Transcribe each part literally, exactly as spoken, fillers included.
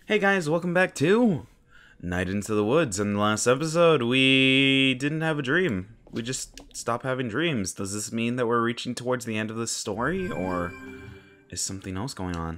Hey guys, welcome back to Night into the Woods. In the last episode, we didn't have a dream. We just stopped having dreams. Does this mean that we're reaching towards the end of this story, or is something else going on?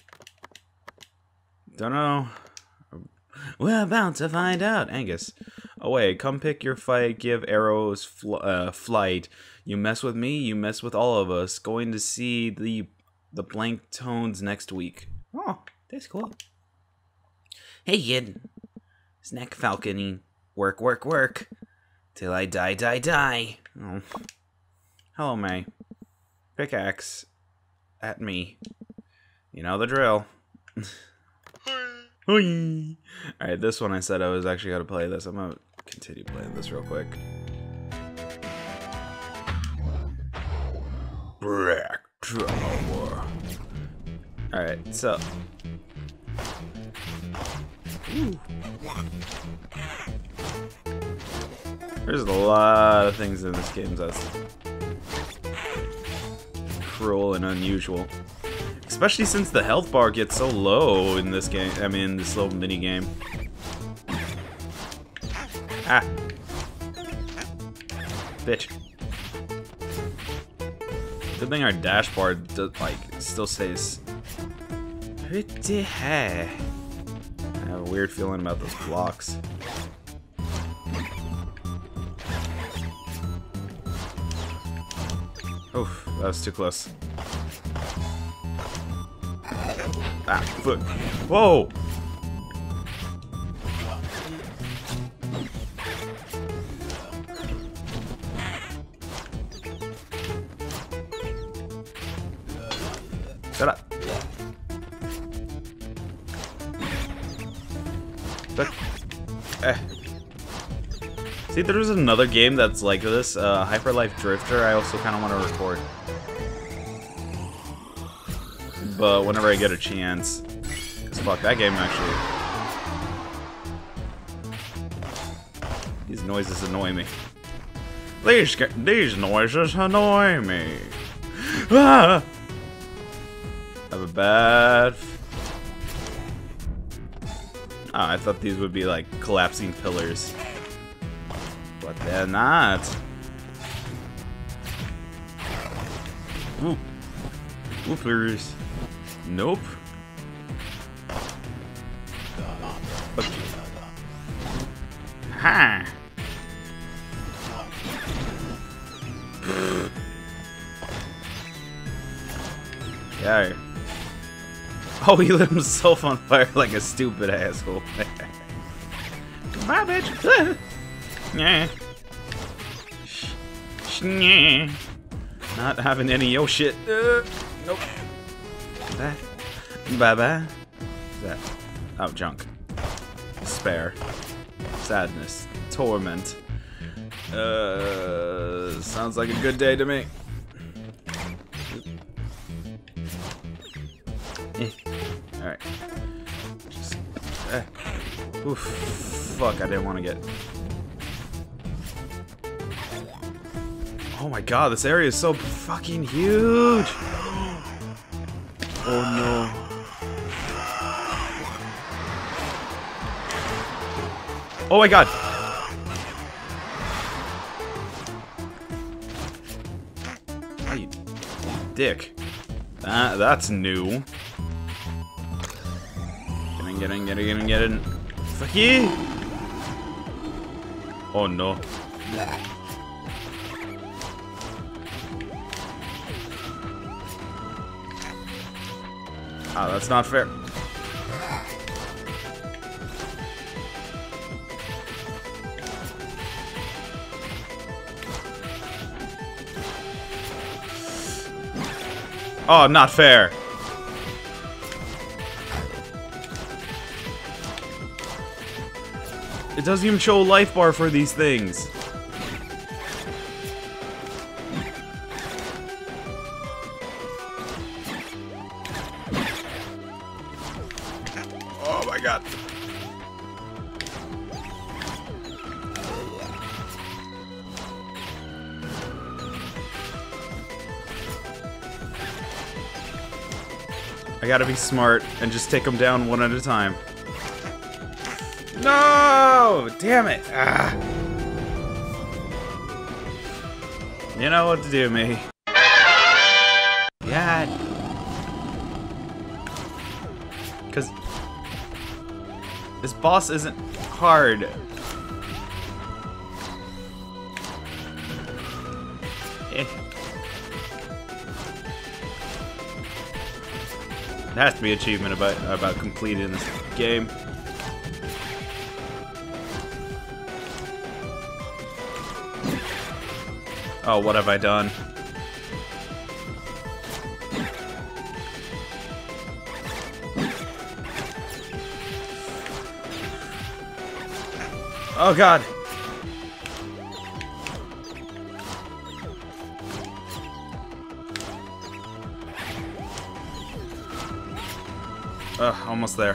Don't know. We're about to find out. Angus. Oh wait, come pick your fight, give arrows fl uh, flight. You mess with me, you mess with all of us. Going to see the the blank tones next week. Oh, that's cool. Hey kid, snack falconing, work, work, work, till I die, die, die. Oh. Hello, May. Pickaxe at me. You know the drill. Alright, this one I said I was actually going to play this. I'm going to continue playing this real quick. Black Tower. Alright, so... Ooh. There's a lot of things in this game that's cruel and unusual. Especially since the health bar gets so low in this game. I mean, this little mini game. Ah. Bitch. Good thing our dash bar does, like, still stays pretty high. I have a weird feeling about those blocks. Oof, that was too close. Ah, foot. Whoa! Shut up. But, eh. See, there was another game that's like this, uh, Hyper Life Drifter. I also kind of want to record, but whenever I get a chance, cause fuck that game actually. These noises annoy me. These these noises annoy me. Ah! I have a bad. Oh, I thought these would be like collapsing pillars, but they're not. Ooh. Whoopers. Nope. Okay. Ha! Yeah. Oh, he lit himself on fire like a stupid asshole. Goodbye, bitch. Yeah. Yeah. Not having any yo shit. Uh, nope. That. Bye bye. What's that? Oh, junk. Despair. Sadness. Torment. Uh, sounds like a good day to me. Eh. Alright. Just. Eh. Oof. Fuck, I didn't want to get. Oh my god, this area is so fucking huge! Oh no. Oh my god! Oh, you dick. That, that's new. Get in, get in, get in, get in. Fuck you! Oh no. Ah, that's not fair. Oh, not fair. It doesn't even show a life bar for these things. Oh my god. I gotta be smart and just take them down one at a time. No! Damn it! Ah. You know what to do, me. Yeah. Because this boss isn't hard. Eh. There has to be an achievement about about completing this game. Oh, what have I done? Oh God. Ugh, almost there.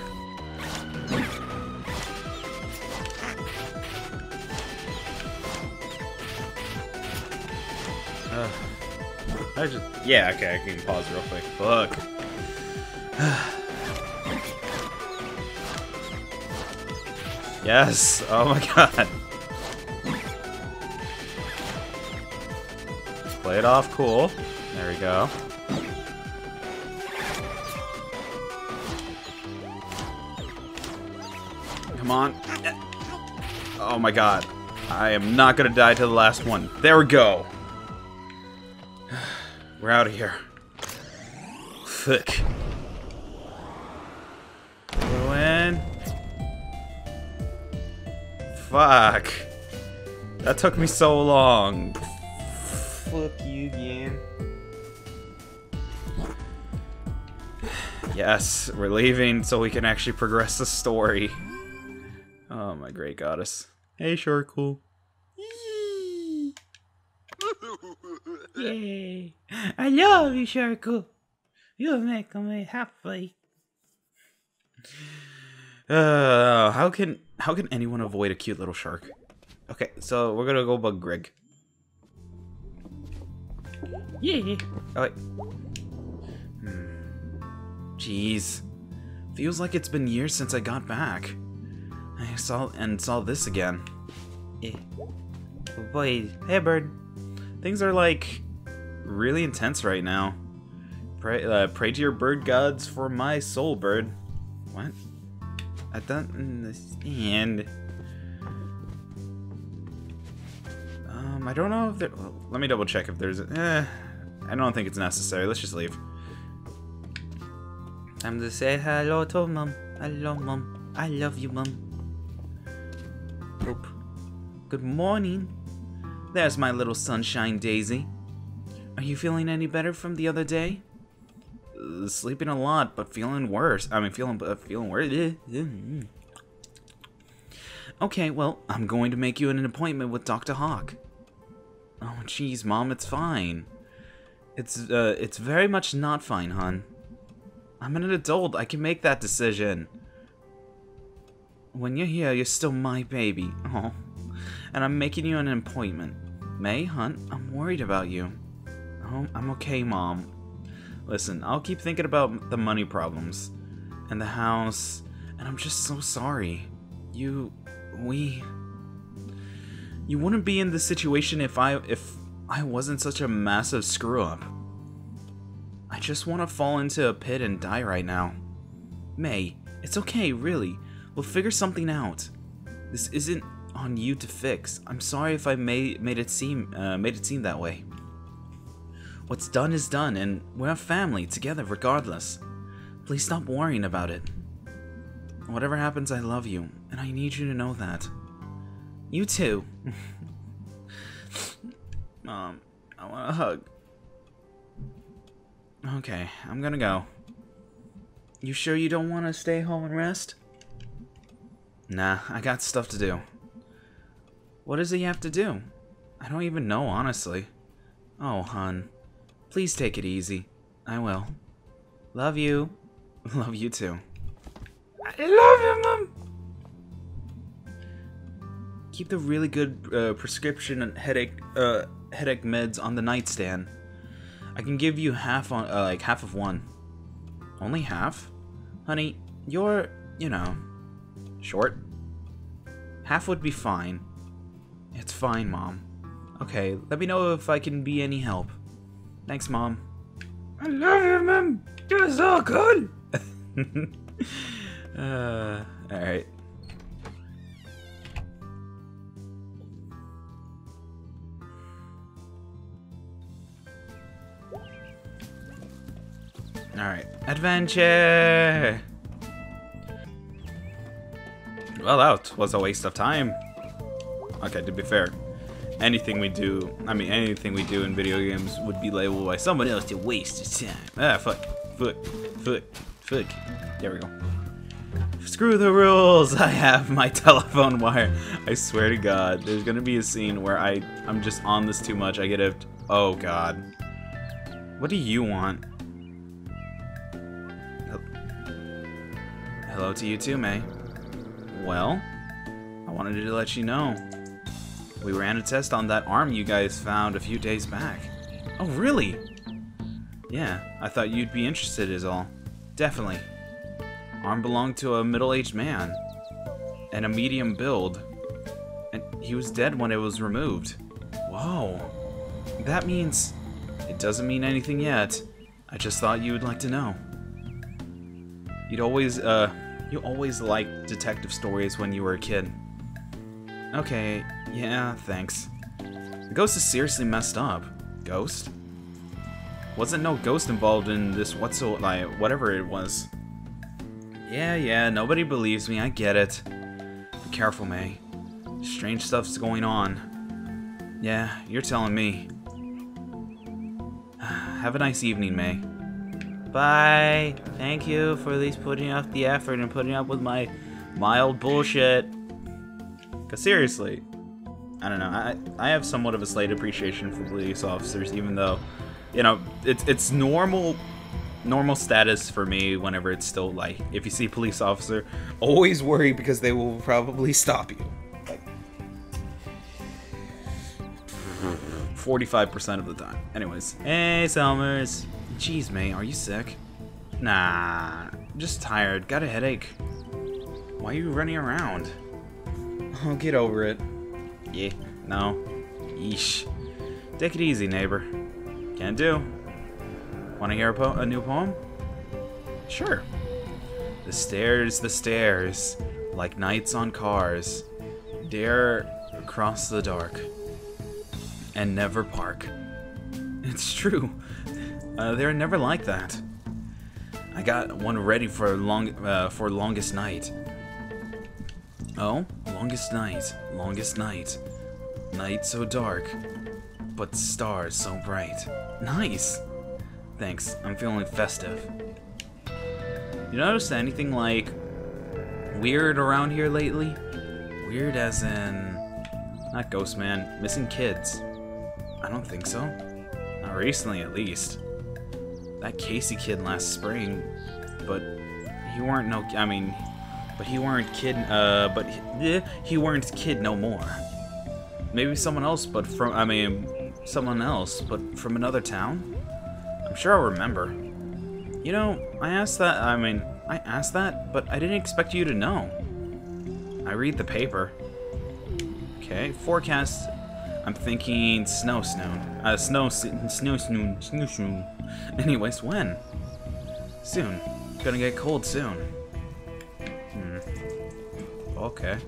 Uh, I just, yeah, okay, I can pause real quick. Fuck. Yes, oh my God. Play it off, cool. There we go. Come on. Oh my God. I am not gonna die to the last one. There we go. We're out of here. Fuck. Go in. Fuck. That took me so long. Fuck you again. Yes, we're leaving so we can actually progress the story. Oh, my great goddess. Hey, Sharkle. Yay! I love you, Sharkle. You make me happy. Uh, how can how can anyone avoid a cute little shark? Okay, so we're gonna go bug Greg. Yeah. Oh wait. Hmm. Jeez. Feels like it's been years since I got back. I saw and saw this again. Eh. Boy, hey bird. Things are like really intense right now. Pray, uh, pray to your bird gods for my soul, bird. What? I don't understand. Um, I don't know if there. Well, let me double check if there's. A, eh, I don't think it's necessary. Let's just leave. Time to say hello to mom. Hello, mom. I love you, mom. Oop. Good morning. There's my little sunshine daisy. Are you feeling any better from the other day? Uh, sleeping a lot, but feeling worse. I mean, feeling uh, feeling worse. Okay, well, I'm going to make you an appointment with Doctor Hawk. Oh, jeez, Mom, it's fine. It's uh, it's very much not fine, hon. I'm an adult. I can make that decision. When you're here, you're still my baby. Oh, and I'm making you an appointment. May, hon, I'm worried about you. Oh, I'm okay, Mom. Listen, I'll keep thinking about the money problems and the house, and I'm just so sorry. You, we, you wouldn't be in this situation if I, if I wasn't such a massive screw-up. I just want to fall into a pit and die right now. May, it's okay, really. We'll figure something out. This isn't on you to fix. I'm sorry if I made made it seem uh, made it seem that way. What's done is done, and we're a family together regardless. Please stop worrying about it. Whatever happens, I love you, and I need you to know that. You too. Mom, I want a hug. Okay, I'm gonna go. You sure you don't want to stay home and rest? Nah, I got stuff to do. What is it you have to do? I don't even know, honestly. Oh, hun. Please take it easy. I will. Love you. Love you too. I love you, Mom! Keep the really good uh, prescription and headache uh, headache meds on the nightstand. I can give you half on uh, like half of one. Only half? Honey, you're, you know, short. Half would be fine. It's fine, Mom. Okay, let me know if I can be any help. Thanks, Mom. I love you, Mom. You're so good. uh, alright. Alright. Adventure! Well, that was a waste of time. Okay, to be fair, anything we do, I mean, anything we do in video games would be labeled by someone else a waste of time. Ah, fuck. Fuck. Fuck. Fuck. There we go. Screw the rules! I have my telephone wire. I swear to God, there's gonna be a scene where I, I'm just on this too much. I get a... Oh, God. What do you want? Hello to you too, May. Well, I wanted to let you know. We ran a test on that arm you guys found a few days back. Oh, really? Yeah, I thought you'd be interested is all. Definitely. Arm belonged to a middle-aged man. And a medium build. And he was dead when it was removed. Whoa. That means... It doesn't mean anything yet. I just thought you would like to know. You'd always, uh... You always liked detective stories when you were a kid. Okay, yeah, thanks. The ghost is seriously messed up. Ghost? Wasn't no ghost involved in this whatsoever, like, whatever it was. Yeah, yeah, nobody believes me, I get it. Be careful, May. Strange stuff's going on. Yeah, you're telling me. Have a nice evening, May. Bye. Thank you for at least putting up the effort and putting up with my mild bullshit. Cause seriously, I don't know. I I have somewhat of a slight appreciation for police officers, even though, you know, it's it's normal normal status for me whenever it's still like if you see a police officer, always worry because they will probably stop you. Like forty-five percent of the time. Anyways, hey Selmers. Jeez, May, are you sick? Nah, just tired. Got a headache. Why are you running around? Oh, get over it. Yeah, no. Yeesh. Take it easy, neighbor. Can do. Want to hear a, po a new poem? Sure. The stairs, the stairs, like knights on cars, dare cross the dark, and never park. It's true. Uh, they're never like that. I got one ready for long uh, for longest night. Oh, longest night, longest night, night so dark, but stars so bright. Nice. Thanks. I'm feeling festive. You notice anything like weird around here lately? Weird as in not ghost man, missing kids. I don't think so. Not recently, at least. That Casey kid last spring, but he weren't no. I mean, but he weren't kid. Uh, but he, he weren't kid no more. Maybe someone else, but from. I mean, someone else, but from another town. I'm sure I'll remember. You know, I asked that. I mean, I asked that, but I didn't expect you to know. I read the paper. Okay, forecast. I'm thinking snow soon. Uh, snow, snow, snow, snow, snow. Anyways, when? Soon. Gonna get cold soon. Hmm. Okay.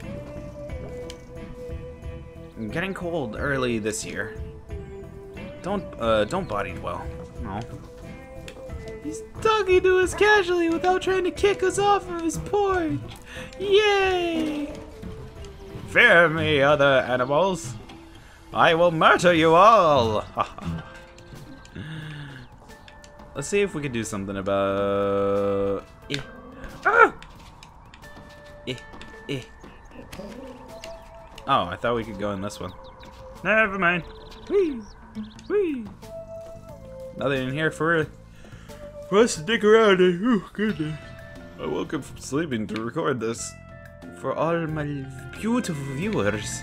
I'm getting cold early this year. Don't, uh, don't body dwell. No. He's talking to us casually without trying to kick us off of his porch. Yay! Fear me, other animals. I will murder you all! Let's see if we can do something about... Eh. Ah! Eh. Eh. Oh, I thought we could go in this one. Never mind. Whee! Whee! Nothing in here for, for us to stick around. Oh, goodness. I woke up from sleeping to record this for all my beautiful viewers.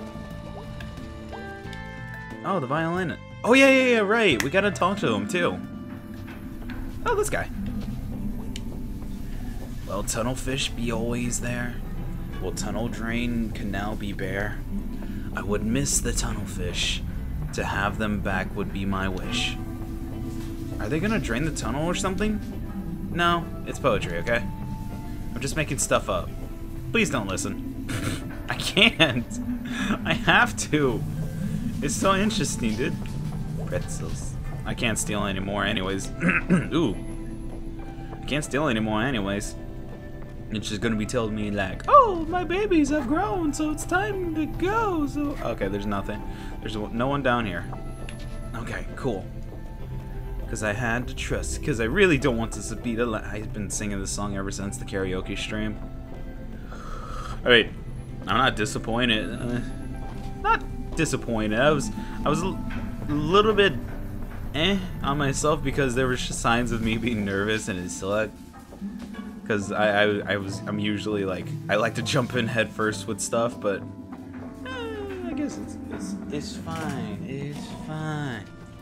Oh, the violin. Oh, yeah, yeah, yeah, right. We gotta talk to him, too. Oh, this guy. Well, tunnelfish be always there. Will tunnel drain canal be bare? I would miss the tunnel fish. To have them back would be my wish. Are they gonna drain the tunnel or something? No, it's poetry, okay? I'm just making stuff up. Please don't listen. I can't. I have to. It's so interesting, dude. Pretzels. I can't steal anymore anyways. Ooh. I can't steal anymore anyways. It's just gonna be telling me like, oh, my babies have grown, so it's time to go. So okay, there's nothing. There's no one down here. Okay, cool. Because I had to trust. Because I really don't want this to be the. La I've been singing this song ever since the karaoke stream. All right, I'm not disappointed. Uh, not disappointed. I was, I was a little bit eh on myself because there were just signs of me being nervous and it sucked. Because I, I, I was, I'm usually like, I like to jump in head first with stuff, but eh, I guess it's, it's, it's fine. It's fine.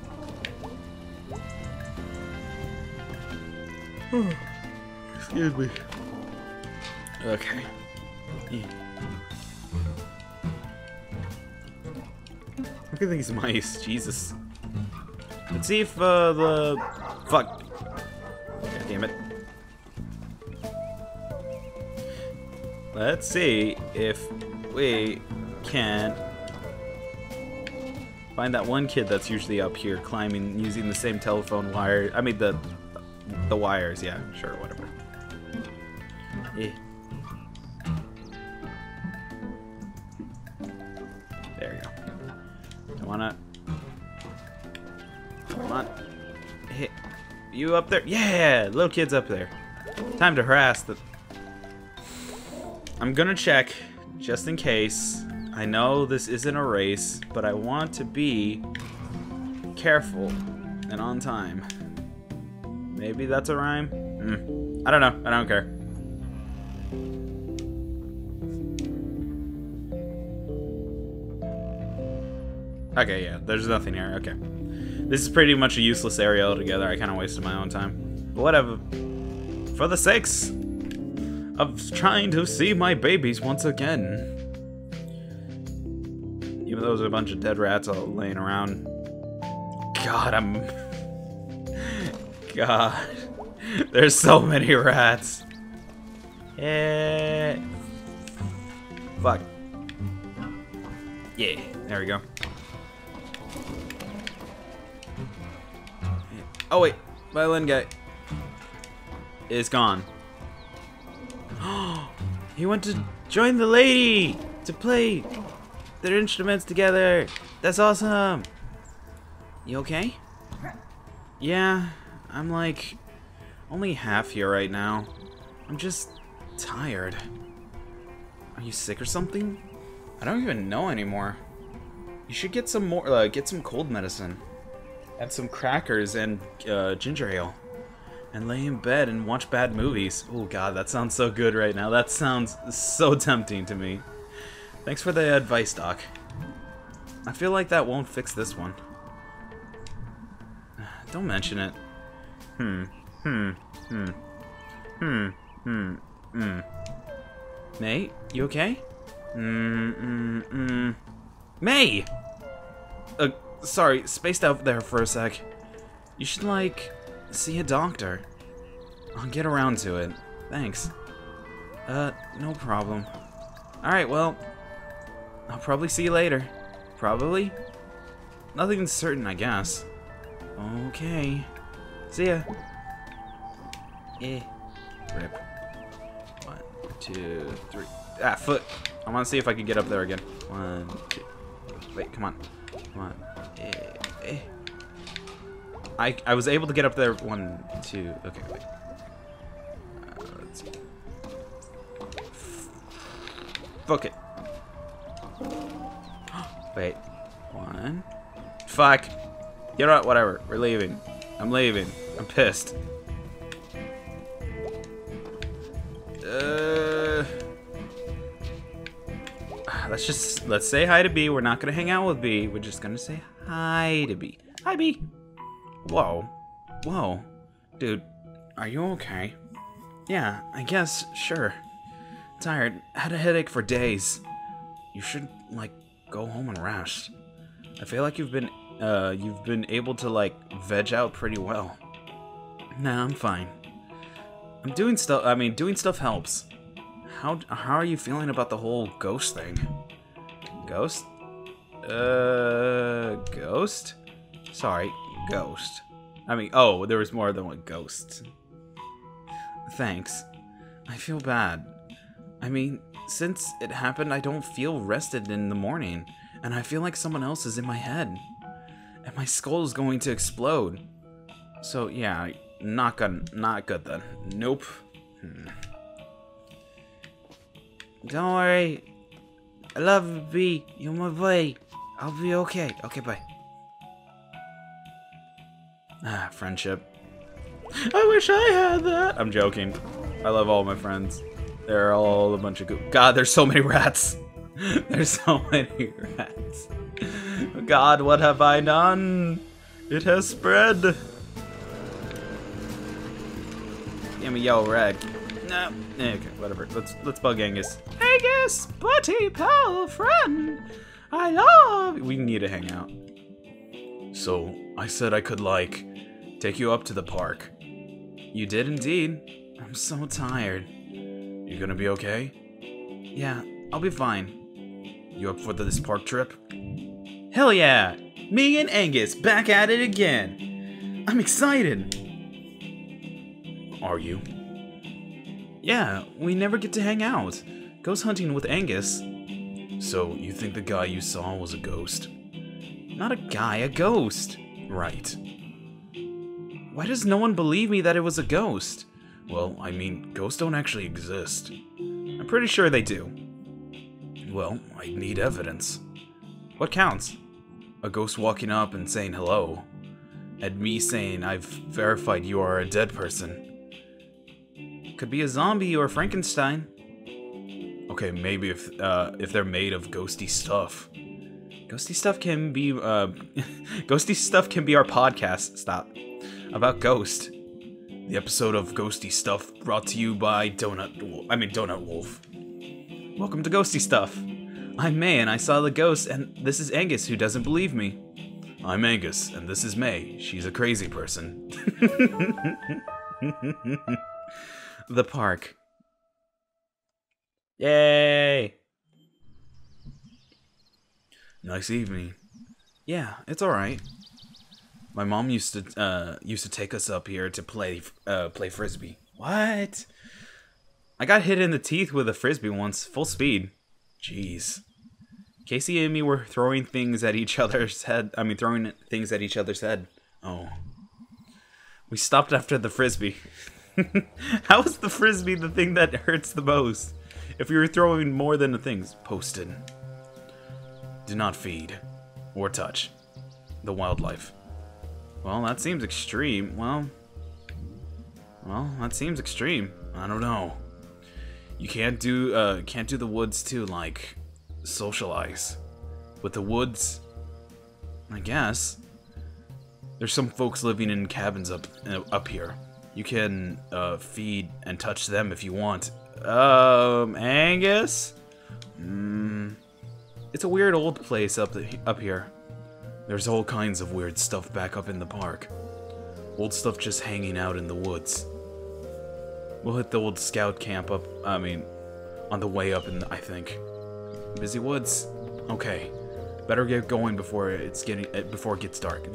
Excuse me. Okay. Yeah. Look at these mice, Jesus. Let's see if uh, the fuck. God damn it. Let's see if we can find that one kid that's usually up here climbing using the same telephone wire. I mean the the wires. Yeah, sure, whatever. Yeah. There you go. Come on up. Come on. Hey, you up there? Yeah, little kid's up there. Time to harass the. I'm gonna check, just in case. I know this isn't a race, but I want to be careful and on time. Maybe that's a rhyme? Mm. I don't know. I don't care. Okay, yeah, there's nothing here. Okay. This is pretty much a useless area altogether. I kind of wasted my own time. But whatever. For the sakes of trying to see my babies once again. Even though there's a bunch of dead rats all laying around. God, I'm... God. There's so many rats. Yeah. Fuck. Yeah, there we go. Oh wait, violin guy is gone. He went to join the lady to play their instruments together. That's awesome. You okay? Yeah, I'm like only half here right now. I'm just tired. Are you sick or something? I don't even know anymore. You should get some more, uh, get some cold medicine. Add some crackers and uh, ginger ale. And lay in bed and watch bad movies. Oh god, that sounds so good right now. That sounds so tempting to me. Thanks for the advice, Doc. I feel like that won't fix this one. Don't mention it. Hmm. Hmm. Hmm. Hmm. Hmm. Hmm. May, you okay? Hmm. Hmm. Hmm. May! Uh, sorry, spaced out there for a sec. You should, like, see a doctor. I'll get around to it. Thanks. Uh, no problem. Alright, well, I'll probably see you later. Probably? Nothing's certain, I guess. Okay. See ya. Eh. Rip. One, two, three. Ah, foot. I want to see if I can get up there again. One, two. Wait, come on. Come on. Eh, eh. I, I was able to get up there. One, two. Okay, wait. Uh, let's see. Fuck it. Wait. One. Fuck. You know what? Whatever. We're leaving. I'm leaving. I'm pissed. Uh. Let's just let's say hi to B. We're not gonna hang out with B. We're just gonna say hi to B. Hi, B. Whoa. Whoa. Dude, are you okay? Yeah, I guess, sure. Tired. Had a headache for days. You should, like, go home and rest. I feel like you've been, uh, you've been able to, like, veg out pretty well. Nah, I'm fine. I'm doing stuff, I mean, doing stuff helps. How, how are you feeling about the whole ghost thing? Ghost? Uh, ghost? Sorry, ghost. I mean, oh, there was more than one ghost. Thanks. I feel bad. I mean, since it happened, I don't feel rested in the morning, and I feel like someone else is in my head. And my skull is going to explode. So, yeah, not good, not good then. Nope. Hmm. Don't worry. I love you, B. You're my boy. I'll be okay. Okay, bye. Ah, friendship. I wish I had that. I'm joking. I love all my friends. They're all a bunch of goo. God, there's so many rats. There's so many rats. God, what have I done? It has spread. Give me yo red. No. Okay, whatever. Let's let's bug Angus. Angus, buddy, pal, friend. I love. We need to hang out. So I said I could like take you up to the park. You did indeed. I'm so tired. You gonna be okay? Yeah, I'll be fine. You up for this park trip? Hell yeah! Me and Angus back at it again. I'm excited. Are you? Yeah, we never get to hang out. Ghost hunting with Angus. So, you think the guy you saw was a ghost? Not a guy, a ghost. Right. Why does no one believe me that it was a ghost? Well, I mean, ghosts don't actually exist. I'm pretty sure they do. Well, I need evidence. What counts? A ghost walking up and saying hello. And me saying I've verified you are a dead person. Could be a zombie or Frankenstein. Okay, maybe if uh, if they're made of ghosty stuff. Ghosty stuff can be uh, ghosty stuff can be our podcast. Stop. About Ghost. The episode of Ghosty Stuff brought to you by Donut Wolf. I mean Donut Wolf. Welcome to Ghosty Stuff. I'm May and I saw the ghost, and this is Angus who doesn't believe me. I'm Angus and this is May. She's a crazy person. The park. Yay! Nice evening. Yeah, it's alright. My mom used to uh, used to take us up here to play uh, play frisbee. What? I got hit in the teeth with a frisbee once, full speed. Jeez. Casey and me were throwing things at each other's head. I mean, throwing things at each other's head. Oh. We stopped after the frisbee. How is the frisbee the thing that hurts the most? If you were throwing more than the things. Posted. Do not feed or touch the wildlife. Well, that seems extreme. Well, well, that seems extreme. I don't know. You can't do, uh, can't do the woods to like socialize with the woods. I guess there's some folks living in cabins up uh, up here. You can uh, feed and touch them if you want. Um, Angus. Mm, it's a weird old place up the, up here. There's all kinds of weird stuff back up in the park. Old stuff just hanging out in the woods. We'll hit the old scout camp up, I mean, on the way up in the, I think. Busy woods? Okay. Better get going before it's getting, before it gets dark.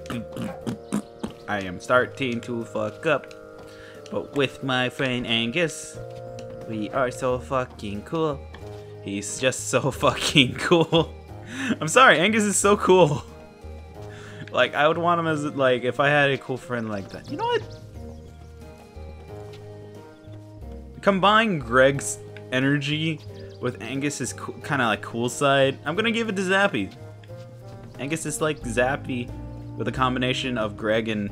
I am starting to fuck up. But with my friend Angus, we are so fucking cool. He's just so fucking cool. I'm sorry, Angus is so cool. Like, I would want him as, like, if I had a cool friend like that. You know what? Combine Greg's energy with Angus's co kind of, like, cool side. I'm gonna give it to Zappy. Angus is, like, Zappy with a combination of Greg and...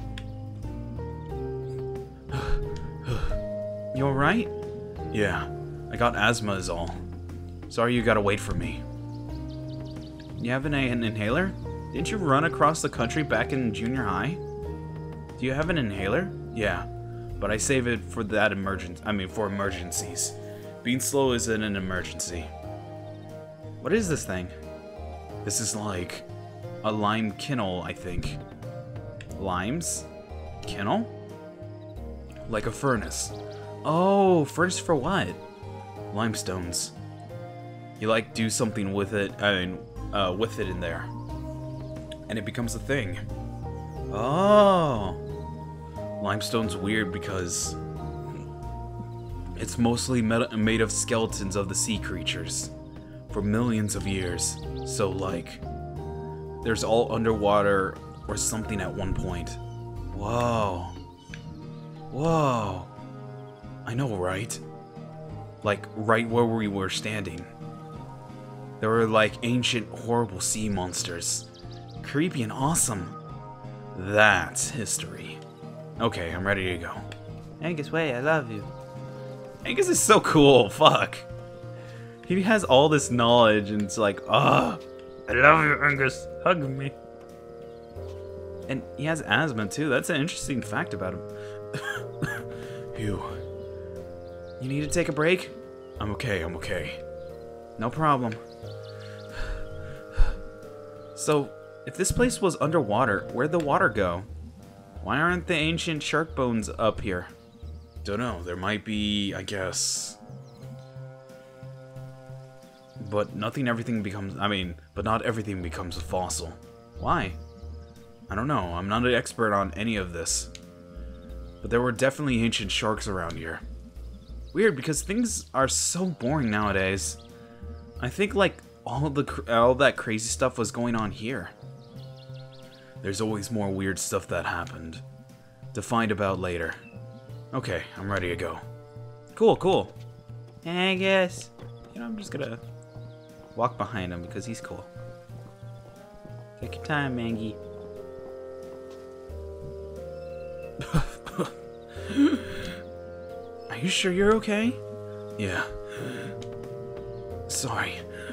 You alright? Yeah, I got asthma is all. Sorry you gotta wait for me. You have an, an inhaler? Didn't you run across the country back in junior high? Do you have an inhaler? Yeah, but I save it for that emergency. I mean, for emergencies. Being slow isn't an emergency. What is this thing? This is like a lime kennel, I think. Limes? Kennel? Like a furnace. Oh, furnace for what? Limestones. You like do something with it, I mean, uh, with it in there. And it becomes a thing. Oh. Limestone's weird because it's mostly made of skeletons of the sea creatures for millions of years. So, like, there's all underwater or something at one point. Whoa. Whoa. I know, right? Like, right where we were standing. There were, like, ancient, horrible sea monsters. Creepy and awesome. That's history. Okay, I'm ready to go. Angus, wait, I love you. Angus is so cool, fuck. He has all this knowledge and it's like, ah, I love you, Angus. Hug me. and he has asthma too. That's an interesting fact about him. You. You need to take a break? I'm okay, I'm okay. No problem. So, if this place was underwater, where'd the water go? Why aren't the ancient shark bones up here? Don't know, there might be, I guess. But nothing everything becomes, I mean, but not everything becomes a fossil. Why? I don't know, I'm not an expert on any of this. But there were definitely ancient sharks around here. Weird, because things are so boring nowadays. I think, like, all the all that crazy stuff was going on here. There's always more weird stuff that happened. To find about later. Okay, I'm ready to go. Cool, cool. I guess. You know, I'm just gonna walk behind him because he's cool. Take your time, Mangy. Are you sure you're okay? Yeah. Sorry.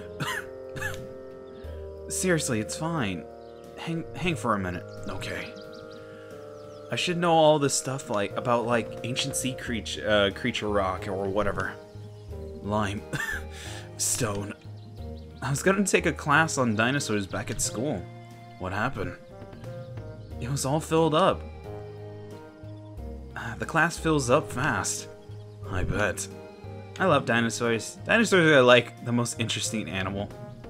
Seriously, it's fine. Hang hang for a minute. Okay. I should know all this stuff like about like ancient sea creature uh, creature rock or whatever. Lime. Stone. I was gonna take a class on dinosaurs back at school. What happened? It was all filled up. Uh, the class fills up fast. I bet. I love dinosaurs. Dinosaurs are like the most interesting animal.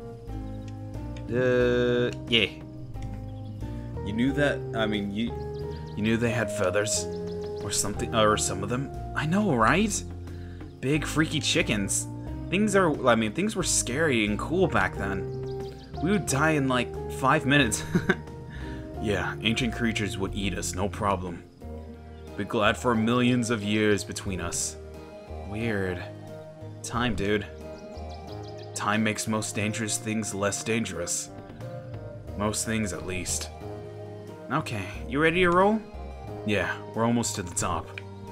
Uh, yeah. You knew that? I mean, you you knew they had feathers? Or something, or some of them? I know, right? Big freaky chickens. Things are, I mean, things were scary and cool back then. We would die in like five minutes. Yeah, ancient creatures would eat us, no problem. Be glad for millions of years between us. Weird. Time, dude. Time makes most dangerous things less dangerous. Most things, at least. Okay, you ready to roll? Yeah, we're almost to the top.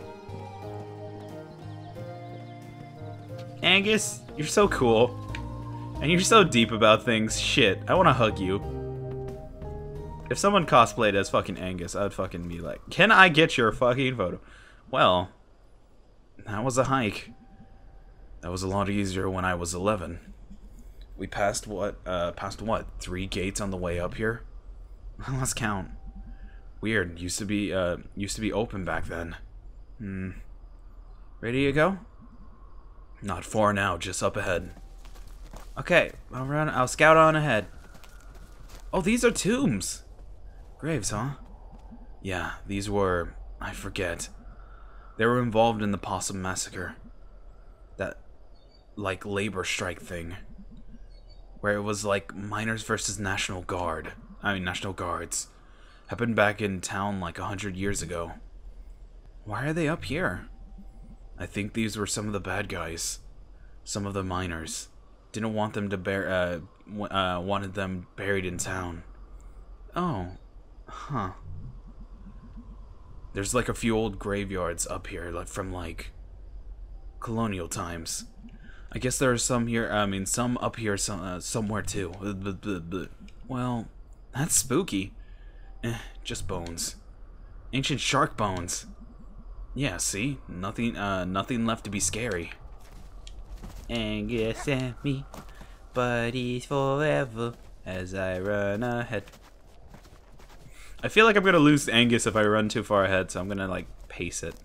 Angus, you're so cool. And you're so deep about things. Shit, I want to hug you. If someone cosplayed as fucking Angus, I'd fucking be like, can I get your fucking photo? Well, that was a hike. That was a lot easier when I was eleven. We passed what, uh, past what, three gates on the way up here? Let's count. Weird, used to be, uh, used to be open back then. Hmm. Ready to go? Not far now, just up ahead. Okay, I'll run, I'll scout on ahead. Oh, these are tombs. Graves, huh? Yeah, these were, I forget. They were involved in the Possum Massacre. That, like, labor strike thing. Where it was like miners versus National Guard. I mean, National Guards. Happened back in town like a hundred years ago. Why are they up here? I think these were some of the bad guys. Some of the miners. Didn't want them to bear, uh, w uh, wanted them buried in town. Oh. Huh. There's like a few old graveyards up here, like from like colonial times. I guess there are some here. I mean, some up here, some uh, somewhere too. Well, that's spooky. Eh, just bones. Ancient shark bones. Yeah, see, nothing. Uh, nothing left to be scary. Angus and me, buddies forever as I run ahead. I feel like I'm gonna lose Angus if I run too far ahead, so I'm gonna like pace it.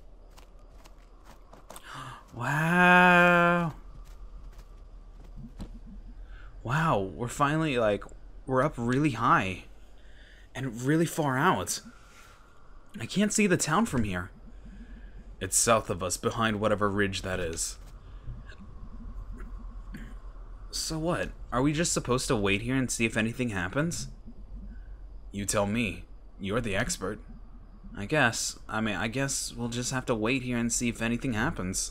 Wow. Wow, we're finally like, we're up really high and really far out. I can't see the town from here. It's south of us, behind whatever ridge that is. So what? Are we just supposed to wait here and see if anything happens? You tell me. You're the expert. I guess. I mean, I guess we'll just have to wait here and see if anything happens.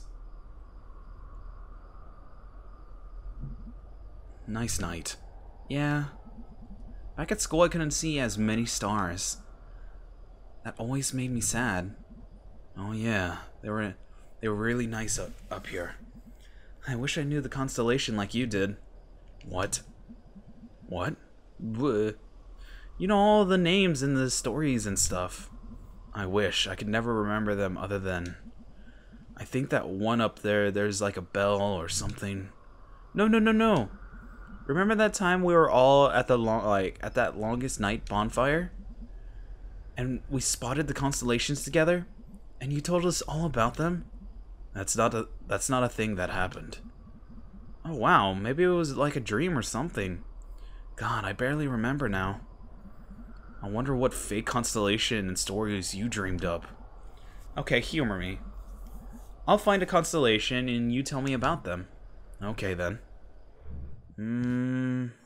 Nice night. Yeah. Back at school I couldn't see as many stars. That always made me sad. Oh yeah, they were they were really nice up, up here. I wish I knew the constellation like you did. What? What? Bleh. You know all the names in the stories and stuff. I wish. I could never remember them other than... I think that one up there, there's like a bell or something. No, no, no, no. Remember that time we were all at the long, like at that longest night bonfire? And we spotted the constellations together? And you told us all about them? That's not a that's not a thing that happened. Oh wow, maybe it was like a dream or something. God, I barely remember now. I wonder what fake constellation and stories you dreamed up. Okay, humor me. I'll find a constellation and you tell me about them. Okay then. Hmm.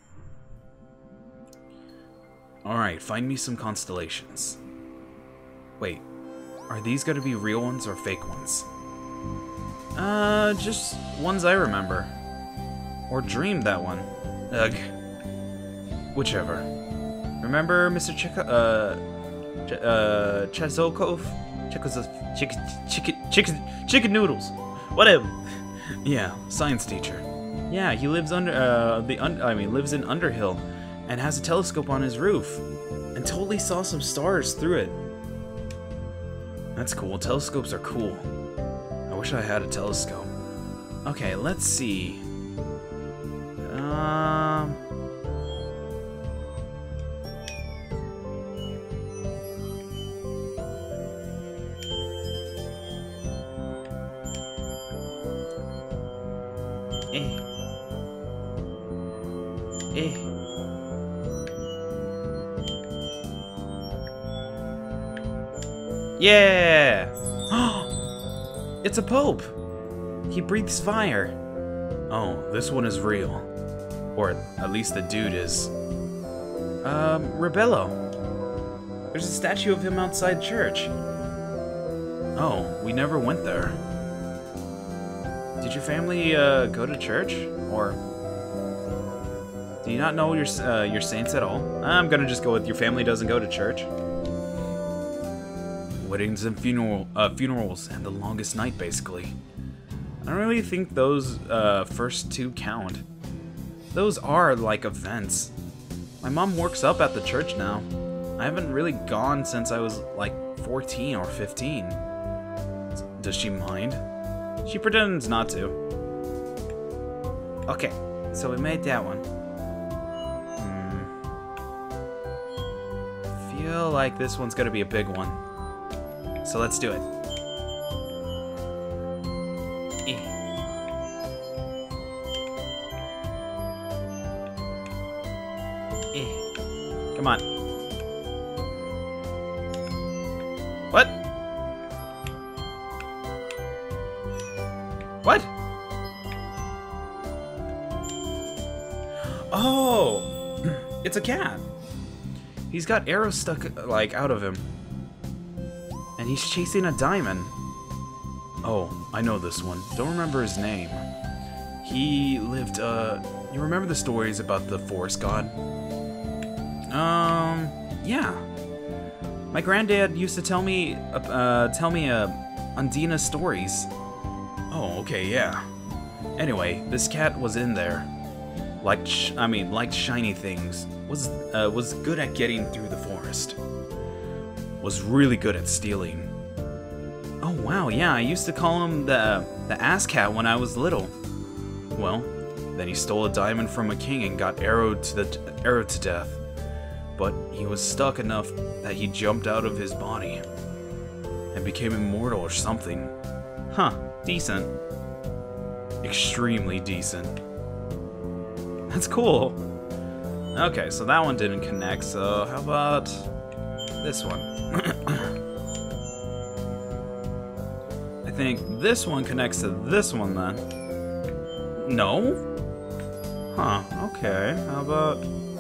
Alright, find me some constellations. Wait, are these gonna be real ones or fake ones? Uh, just ones I remember. Or dreamed that one. Ugh. Whichever. Remember Mister Chik uh, Ch uh, Chazokov? Chikos chicken, chicken, chicken, chicken noodles. Whatever. Yeah, science teacher. Yeah, he lives under, uh, the, un I mean, lives in Underhill, and has a telescope on his roof, and totally saw some stars through it. That's cool. Telescopes are cool. I wish I had a telescope. Okay, let's see. Um... Eh. Eh. Yeah! It's a pope! He breathes fire. Oh, this one is real. Or at least the dude is. Um, Rebello. There's a statue of him outside church. Oh, we never went there. Did your family uh, go to church? Or do you not know your, uh, your saints at all? I'm gonna just go with your family doesn't go to church. Weddings and funeral, uh, funerals and the longest night, basically. I don't really think those uh, first two count. Those are like events. My mom works up at the church now. I haven't really gone since I was like fourteen or fifteen. Does she mind? She pretends not to. Okay, so we made that one. Hmm. Feel like this one's gonna be a big one. So let's do it. Eh. Eh. Come on. What? What? Oh, it's a cat. He's got arrows stuck like out of him. And he's chasing a diamond. Oh, I know this one. Don't remember his name. He lived, uh... You remember the stories about the forest god? Um... Yeah. My granddad used to tell me, uh, uh tell me, uh, Undina stories. Oh, okay, yeah. Anyway, this cat was in there. Like, sh I mean, liked shiny things. Was, uh, was good at getting through the forest. Was really good at stealing. Oh wow, yeah, I used to call him the the ass cat when I was little. Well, then he stole a diamond from a king and got arrowed to the arrowed to death. But he was stuck enough that he jumped out of his body and became immortal or something. Huh, decent. Extremely decent. That's cool. Okay, so that one didn't connect, so how about this one? I think this one connects to this one then. No? Huh, okay, how about...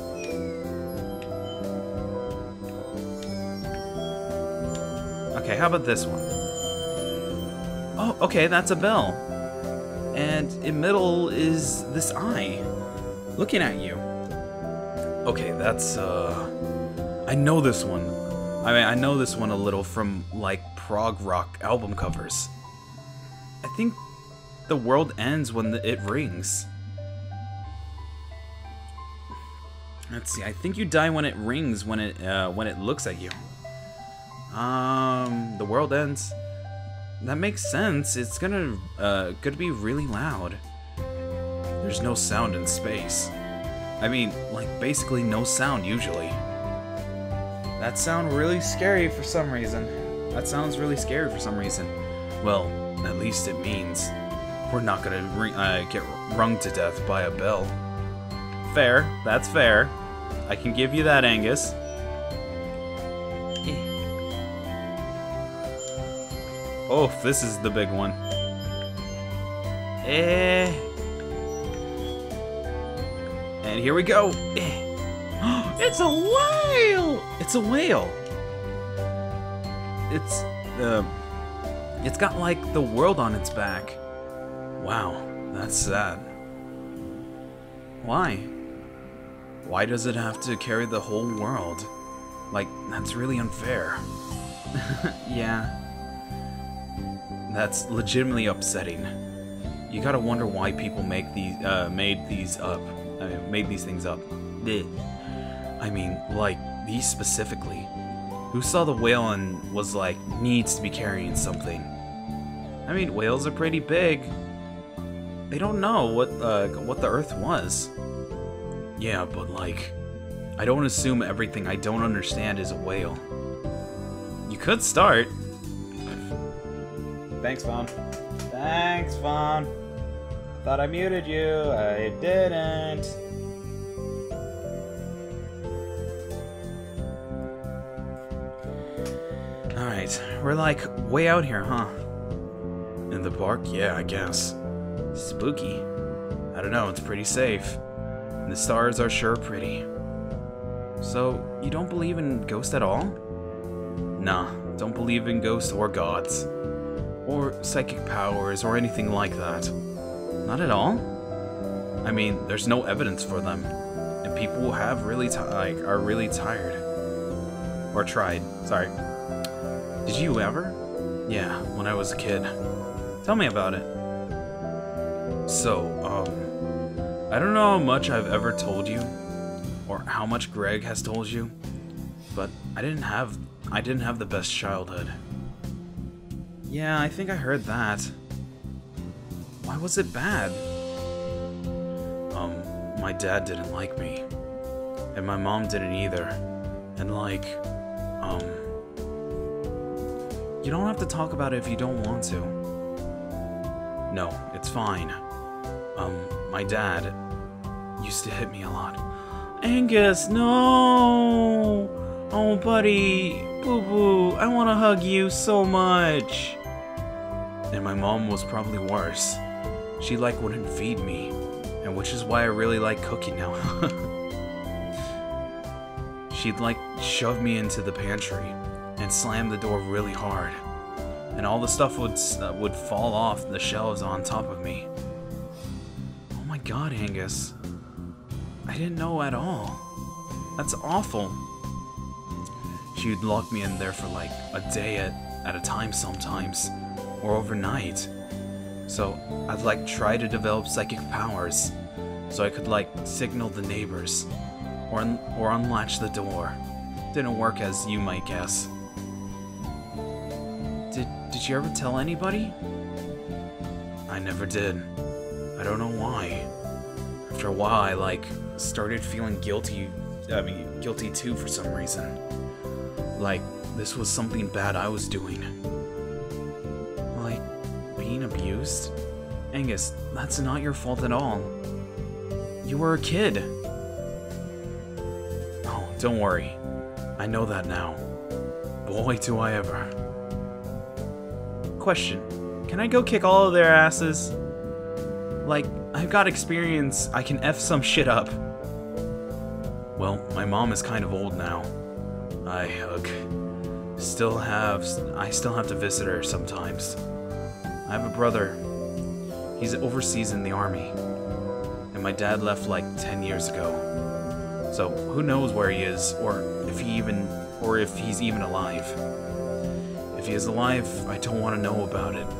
Okay, how about this one? Oh, okay, that's a bell. And in middle is this eye, looking at you. Okay, that's, uh... I know this one. I mean, I know this one a little from, like, prog rock album covers. I think the world ends when the, it rings. Let's see, I think you die when it rings, when it, uh, when it looks at you. Um, the world ends. That makes sense. It's gonna, uh, gonna be really loud. There's no sound in space. I mean, like, basically no sound, usually. That sounds really scary for some reason. That sounds really scary for some reason. Well, at least it means we're not gonna ring, uh, get rung to death by a bell. Fair. That's fair. I can give you that, Angus. Oh, this is the big one. Eh. And here we go. Eh. It's a whale! It's a whale. It's, uh, it's got like the world on its back. Wow, that's sad. Why? Why does it have to carry the whole world? Like, that's really unfair. Yeah. That's legitimately upsetting. You gotta wonder why people make these, uh, made these up. I mean, made these things up. Blech. I mean, like, these specifically. Who saw the whale and was like, needs to be carrying something? I mean, whales are pretty big. They don't know what, uh, what the Earth was. Yeah, but like, I don't assume everything I don't understand is a whale. You could start. Thanks, phone. Thanks, phone. Thought I muted you. I didn't. Alright, we're like way out here, huh? In the park? Yeah, I guess. Spooky. I don't know, it's pretty safe. And the stars are sure pretty. So, you don't believe in ghosts at all? Nah, don't believe in ghosts or gods. Or psychic powers, or anything like that. Not at all? I mean, there's no evidence for them. And people have really ti- like, are really tired. Or tried, sorry. Did you ever? Yeah, when I was a kid. Tell me about it. So, um... I don't know how much I've ever told you, or how much Greg has told you, but I didn't have... I didn't have the best childhood. Yeah, I think I heard that. Why was it bad? Um, my dad didn't like me. And my mom didn't either. And like, um... you don't have to talk about it if you don't want to. No, it's fine. Um, my dad used to hit me a lot. Angus, no! Oh, buddy, boo-boo, I want to hug you so much. And my mom was probably worse. She like wouldn't feed me, and which is why I really like cooking now. She'd like shove me into the pantry and slam the door really hard, and all the stuff would uh, would fall off the shelves on top of me. Oh my God, Angus, I didn't know at all. That's awful. She'd lock me in there for like a day at, at a time sometimes, or overnight. So I'd like try to develop psychic powers, so I could like signal the neighbors, or un or unlatch the door. Didn't work, as you might guess. Did did you ever tell anybody? I never did. I don't know why. After a while, I, like, started feeling guilty, I mean, guilty too for some reason. Like, this was something bad I was doing. Like, being abused? Angus, that's not your fault at all. You were a kid. Oh, don't worry. I know that now. Boy, do I ever. Question. Can I go kick all of their asses? Like, I've got experience. I can F some shit up. Well, my mom is kind of old now. I hug. Still have... I still have to visit her sometimes. I have a brother. He's overseas in the army. And my dad left like ten years ago. So, who knows where he is, or if he even... or if he's even alive. If he is alive, I don't want to know about it.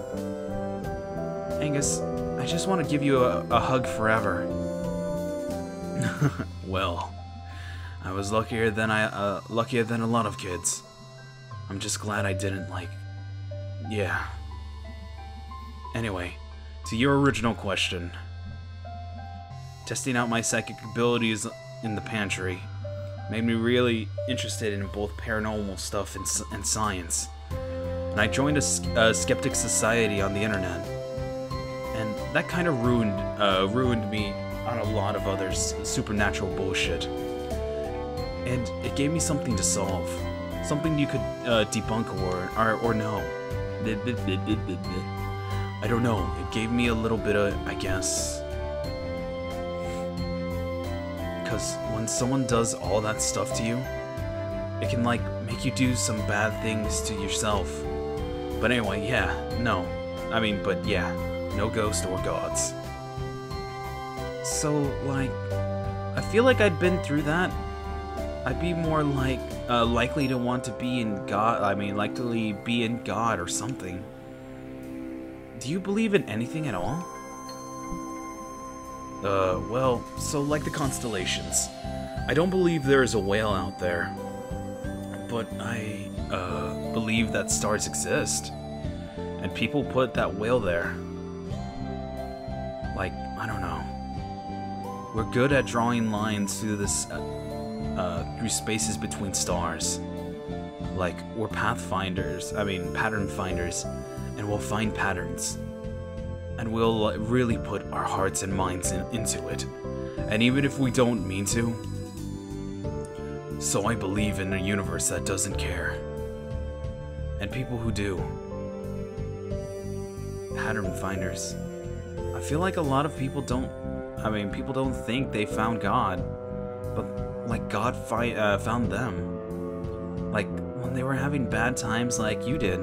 Angus, I just want to give you a, a hug forever. Well, I was luckier than I uh, luckier than a lot of kids. I'm just glad I didn't, like... yeah. Anyway, to your original question. Testing out my psychic abilities in the pantry made me really interested in both paranormal stuff and, and science. And I joined a, a skeptic society on the internet. And that kind of ruined, uh, ruined me on a lot of other supernatural bullshit. And it gave me something to solve. Something you could uh, debunk or, or, or no. I don't know. It gave me a little bit of, I guess... because when someone does all that stuff to you, it can, like, make you do some bad things to yourself. But anyway, yeah, no. I mean, but yeah, no ghost or gods. So, like, I feel like I'd been through that. I'd be more, like, uh, likely to want to be in God, I mean, likely be in God or something. Do you believe in anything at all? Uh, well, so like the constellations. I don't believe there is a whale out there, but I, uh, believe that stars exist, and people put that whale there. Like, I don't know. We're good at drawing lines through this, uh, uh, through spaces between stars. Like, we're pathfinders, I mean, pattern finders, and we'll find patterns. And we'll really put our hearts and minds in, into it. And even if we don't mean to. So I believe in a universe that doesn't care. And people who do. Pattern finders. I feel like a lot of people don't... I mean, people don't think they found God. But, like, God fi uh, found them. Like, when they were having bad times like you did.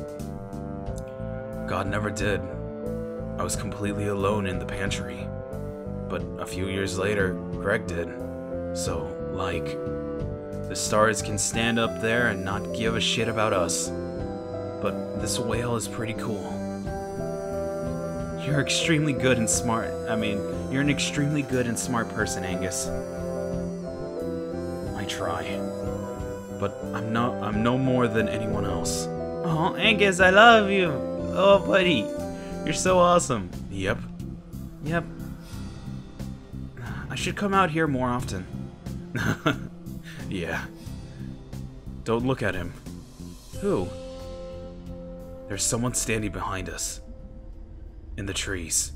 God never did. I was completely alone in the pantry. But a few years later, Greg did. So, like, the stars can stand up there and not give a shit about us. But this whale is pretty cool. You're extremely good and smart. I mean, you're an extremely good and smart person, Angus. I try. But I'm not I'm no more than anyone else. Oh, Angus, I love you. Oh, buddy. You're so awesome. Yep. Yep. I should come out here more often. Yeah. Don't look at him. Who? There's someone standing behind us. In the trees.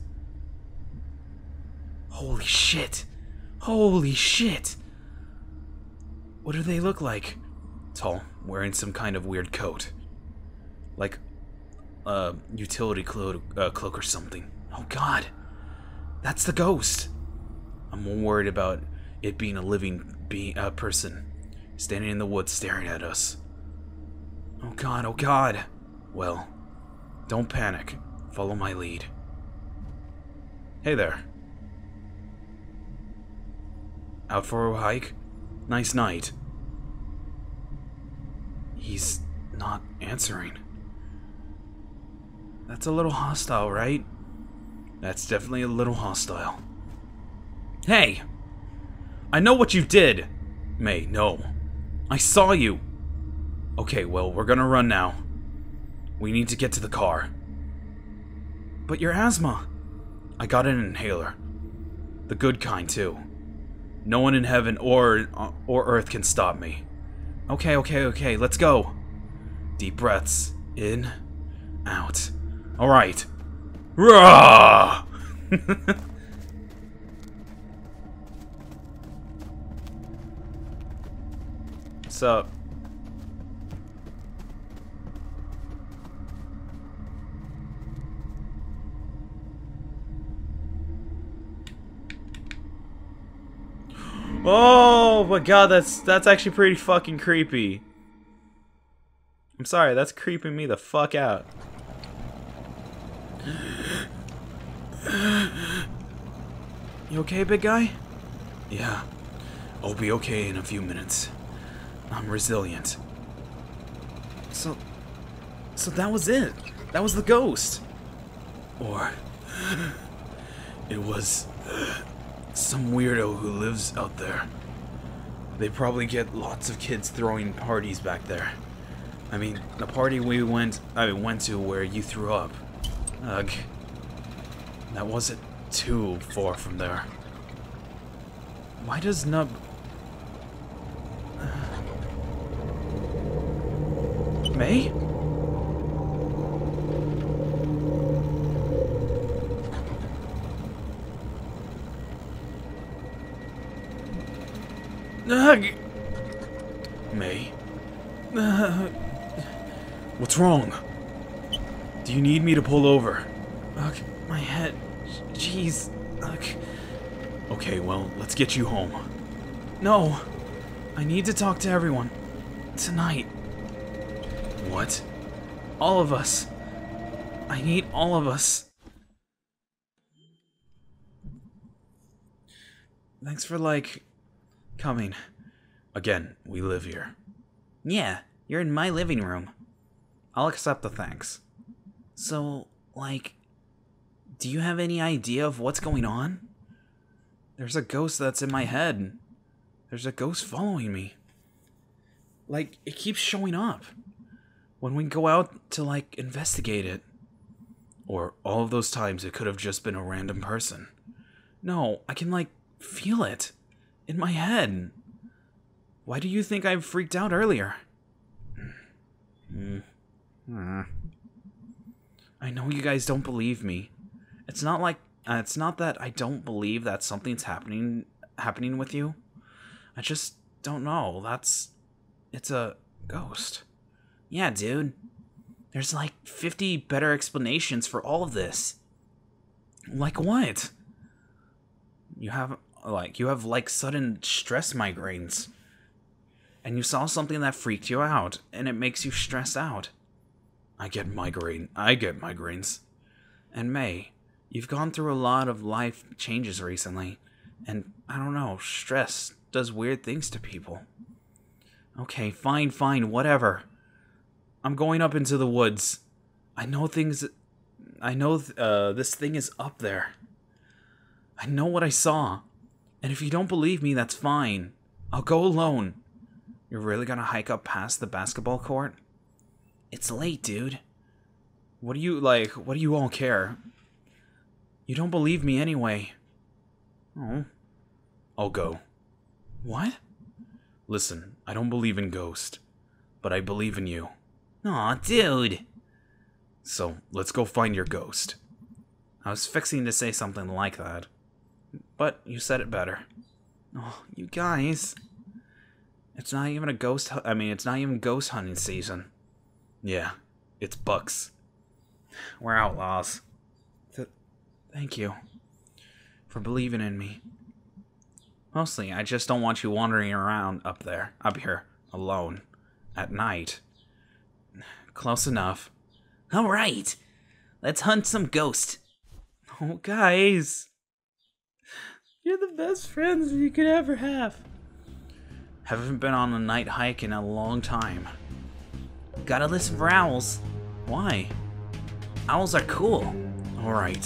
Holy shit. Holy shit. What do they look like? Tall, wearing some kind of weird coat. Like a utility clo uh, cloak or something. Oh god. That's the ghost. I'm more worried about it being a living be uh, person. Standing in the woods staring at us. Oh god, oh god. Well, don't panic. Follow my lead. Hey there. Out for a hike? Nice night. He's not answering. That's a little hostile, right? That's definitely a little hostile. Hey! I know what you did! May, no. I saw you! Okay, well, we're gonna run now. We need to get to the car. But your asthma! I got an inhaler. The good kind, too. No one in heaven or, or earth can stop me. Okay, okay, okay, let's go. Deep breaths. In. Out. Alright. Rah! What's up? Oh my god, that's that's actually pretty fucking creepy. I'm sorry, that's creeping me the fuck out. You okay, big guy? Yeah, I'll be okay in a few minutes. I'm resilient. So, so that was it. That was the ghost. Or, it was some weirdo who lives out there. They probably get lots of kids throwing parties back there. I mean, the party we went, I went to where you threw up. Ugh. That wasn't too far from there. Why does Nub... May? Ugh. May? Uh, what's wrong? Do you need me to pull over? Ugh, my head. Jeez. Ugh. Okay, well, let's get you home. No. I need to talk to everyone. Tonight. What? All of us. I need all of us. Thanks for, like, coming. Again, we live here. Yeah, you're in my living room. I'll accept the thanks. So, like, do you have any idea of what's going on? There's a ghost that's in my head. There's a ghost following me. Like, it keeps showing up. When we go out to, like, investigate it. Or all of those times it could have just been a random person. No, I can, like, feel it. In my head. Why do you think I freaked out earlier? Mm. Mm. I know you guys don't believe me. It's not like uh, it's not that I don't believe that something's happening happening with you. I just don't know. That's it's a ghost. Yeah, dude. There's like fifty better explanations for all of this. Like what? You have like you have like sudden stress migraines. And you saw something that freaked you out, and it makes you stress out. I get migraine. I get migraines. And May, you've gone through a lot of life changes recently, and I don't know, stress does weird things to people. Okay, fine, fine, whatever. I'm going up into the woods. I know things... I know th uh, this thing is up there. I know what I saw. And if you don't believe me, that's fine. I'll go alone. You're really gonna hike up past the basketball court? It's late, dude. What do you, like, what do you all care? You don't believe me anyway. Oh. I'll go. What? Listen, I don't believe in ghosts, but I believe in you. Aw, dude. So, let's go find your ghost. I was fixing to say something like that, but you said it better. Oh, you guys... It's not even a ghost, I mean, it's not even ghost hunting season. Yeah, it's Bucks. We're outlaws. Th thank you for believing in me. Mostly, I just don't want you wandering around up there, up here, alone, at night. Close enough. Alright, let's hunt some ghosts. Oh, guys. You're the best friends you could ever have. Haven't been on a night hike in a long time. Gotta listen for owls. Why? Owls are cool. Alright.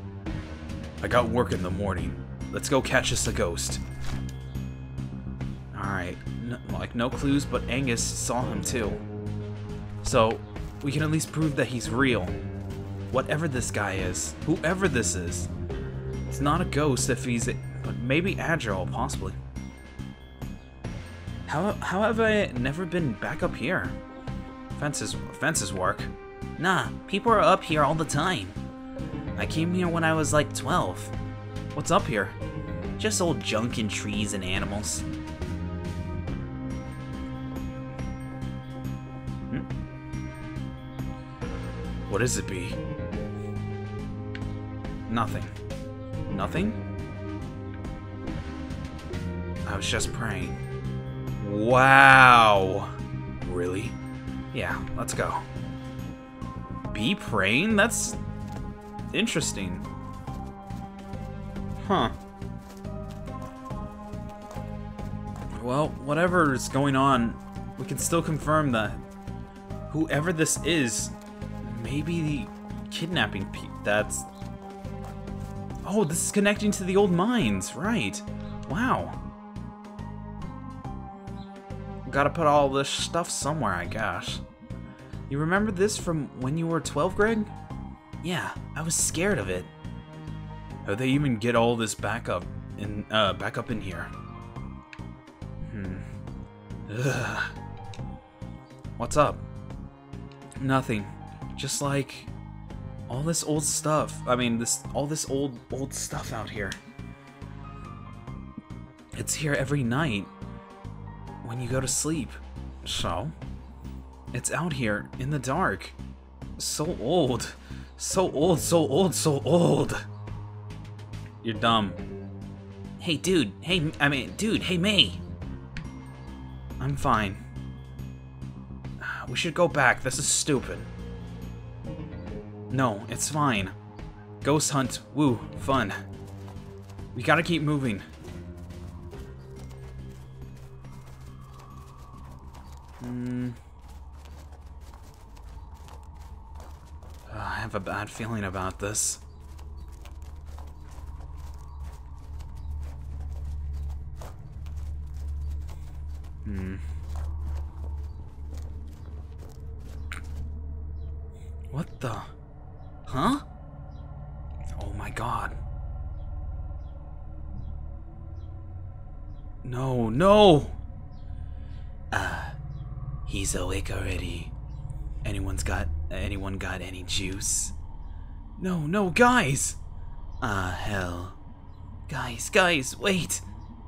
I got work in the morning. Let's go catch us a ghost. Alright. No, like, no clues, but Angus saw him too. So, we can at least prove that he's real. Whatever this guy is, whoever this is, It's not a ghost if he's... but maybe agile, possibly. How, how have I never been back up here? Fences, fences work. Nah, people are up here all the time. I came here when I was like twelve. What's up here? Just old junk and trees and animals. Hmm? What is it, B? Nothing. Nothing? I was just praying. Wow! Really? Yeah, let's go. Be praying? That's interesting. Huh. Well, whatever is going on, we can still confirm that whoever this is, maybe the kidnapping pe- that's... Oh, this is connecting to the old mines, right. Wow. Gotta put all this stuff somewhere, I guess. You remember this from when you were twelve, Greg? Yeah, I was scared of it. How'd they even get all this back up in, uh, back up in here? Hmm. Ugh. What's up? Nothing. Just like all this old stuff. I mean, this all this old old stuff out here. It's here every night when you go to sleep. So, it's out here in the dark. So old. So old, so old, so old. You're dumb. Hey, dude. Hey, I mean, dude. Hey, May. I'm fine. We should go back. This is stupid. No, it's fine. Ghost hunt. Woo. Fun. We gotta keep moving. Hmm. Uh, I have a bad feeling about this. Hmm. What the? Huh? Oh my god. No, no! Uh, he's awake already. Anyone's got, anyone got any juice? No, no, guys! Ah, hell. Guys, guys, wait!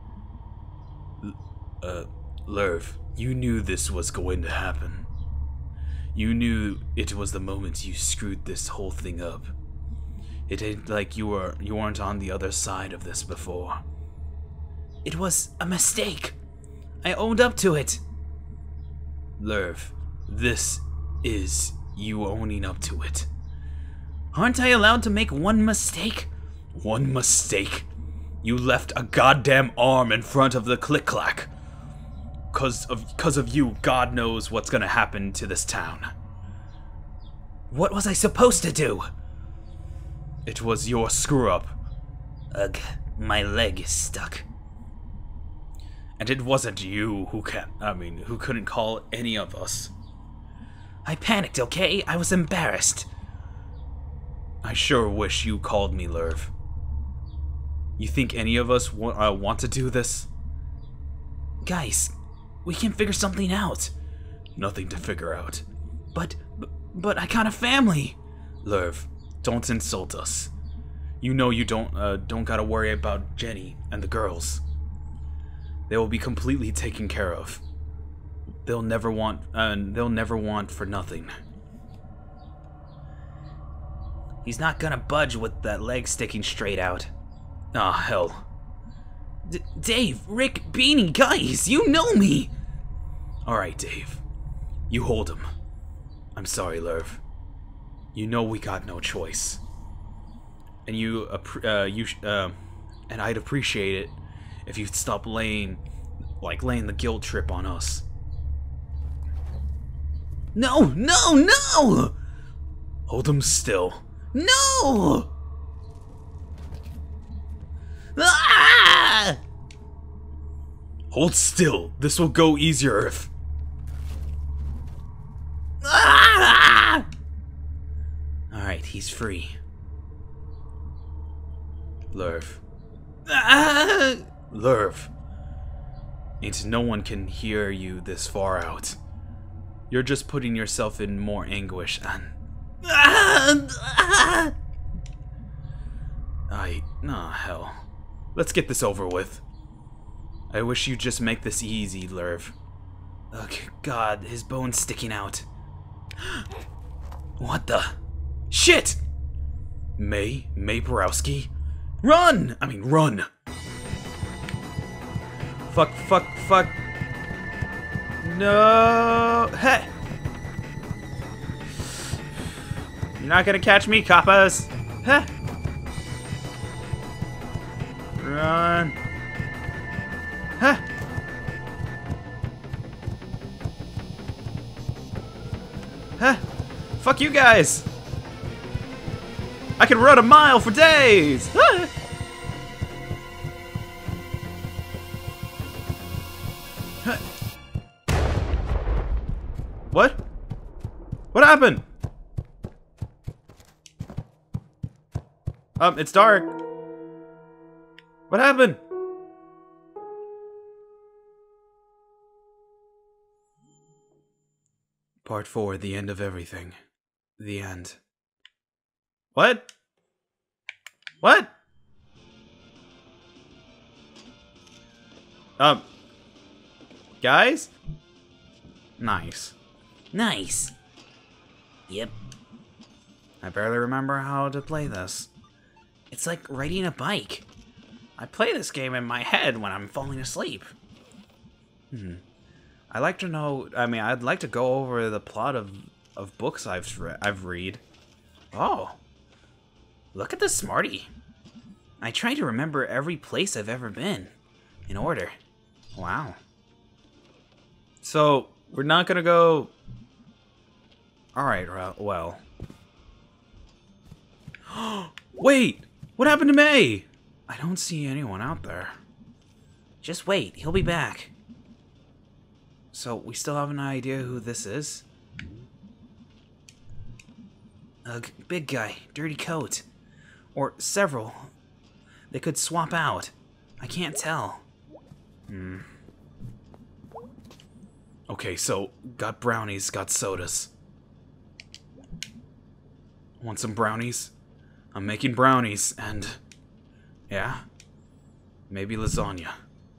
Uh, Lerv, you knew this was going to happen. You knew it was the moment you screwed this whole thing up. It ain't like you were you weren't on the other side of this before. It was a mistake. I owned up to it. Lerv, this is you owning up to it. Aren't I allowed to make one mistake? One mistake? You left a goddamn arm in front of the click-clack. Cause of, cause of you, God knows what's gonna happen to this town. What was I supposed to do? It was your screw-up. Ugh, my leg is stuck. And it wasn't you who can't, I mean, who couldn't call any of us. I panicked, okay? I was embarrassed. I sure wish you called me, Lerv. You think any of us wa uh, want to do this? Guys, we can figure something out. Nothing to figure out. But, but, but I got a family. Lerv, don't insult us. You know you don't, uh, don't gotta worry about Jenny and the girls. They will be completely taken care of. They'll never want, uh, they'll never want for nothing. He's not gonna budge with that leg sticking straight out. Ah, hell. D Dave, Rick, Beanie, guys, you know me! Alright, Dave. You hold him. I'm sorry, Lerv. You know we got no choice. And you, uh, you, uh, and I'd appreciate it if you'd stop laying, like, laying the guilt trip on us. No, no, no! Hold him still. No! Ah! Hold still. This will go easier if... Ah! Alright, he's free. Lurv. Ah! Lurv. Ain't no one can hear you this far out. You're just putting yourself in more anguish and... I... Nah, hell. Let's get this over with. I wish you'd just make this easy, Lurv. Ugh, God, his bone's sticking out. What the? Shit! May, May Borowski? Run! I mean, run! Fuck, fuck, fuck. No! Hey! You're not gonna catch me, coppas! Huh? Run! Huh? Huh? Fuck you guys! I can run a mile for days! Huh? Huh? What? What happened? Um, it's dark. What happened? Part four, the end of everything. The end. What? What? Um. Guys? Nice. Nice. Yep. I barely remember how to play this. It's like riding a bike. I play this game in my head when I'm falling asleep. Hmm. I'd like to know, I mean, I'd like to go over the plot of, of books I've, re I've read. Oh. Look at this smarty. I try to remember every place I've ever been. In order. Wow. So, we're not gonna go... Alright, well. Wait! What happened to May? I don't see anyone out there. Just wait, he'll be back. So, we still have an idea who this is? A big guy, dirty coat. Or several. They could swap out. I can't tell. Hmm. Okay, so, got brownies, got sodas. Want some brownies? I'm making brownies, and... yeah? Maybe lasagna.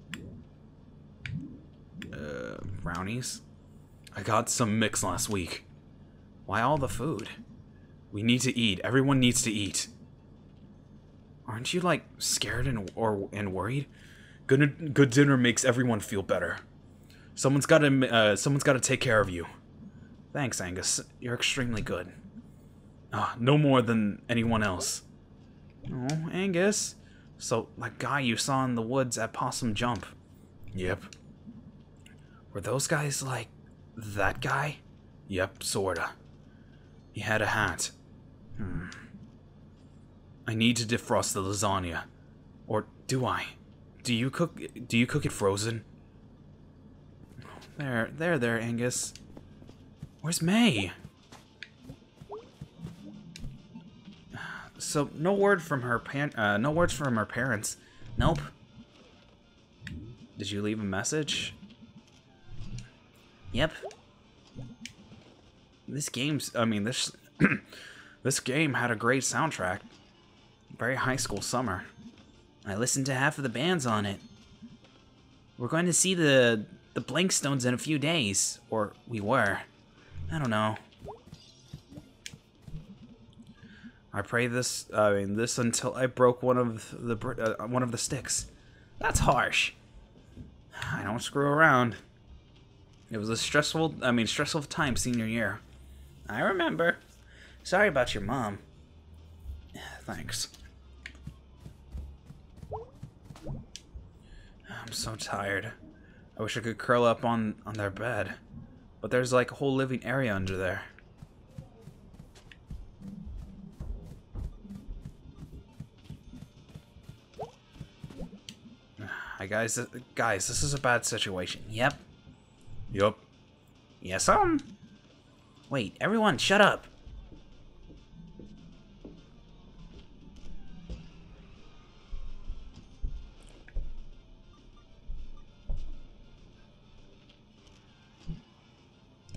Uh, brownies? I got some mix last week. Why all the food? We need to eat. Everyone needs to eat. Aren't you, like, scared and or and worried? Good good dinner makes everyone feel better. Someone's got to uh, someone's got to take care of you. Thanks, Angus. You're extremely good. Ah, no more than anyone else. Oh, Angus. So, that guy you saw in the woods at Possum Jump. Yep. Were those guys like that guy? Yep, sorta. He had a hat. Hmm. I need to defrost the lasagna. Or do I? Do you cook do you cook it frozen? There, there, there, Angus. Where's May? So no word from her pan uh, no words from her parents. Nope. Did you leave a message? Yep. This game's I mean this this game had a great soundtrack. Very high school summer. I listened to half of the bands on it. We're going to see the the Blankstones in a few days, or we were. I don't know. I pray this I mean this until I broke one of the uh, one of the sticks. That's harsh. I don't screw around. It was a stressful I mean stressful time senior year. I remember. Sorry about your mom. Thanks. I'm so tired. I wish I could curl up on, on their bed. But there's like a whole living area under there. Hi guys, guys, this is a bad situation. Yep. Yup. Yes, um. Wait, everyone, shut up.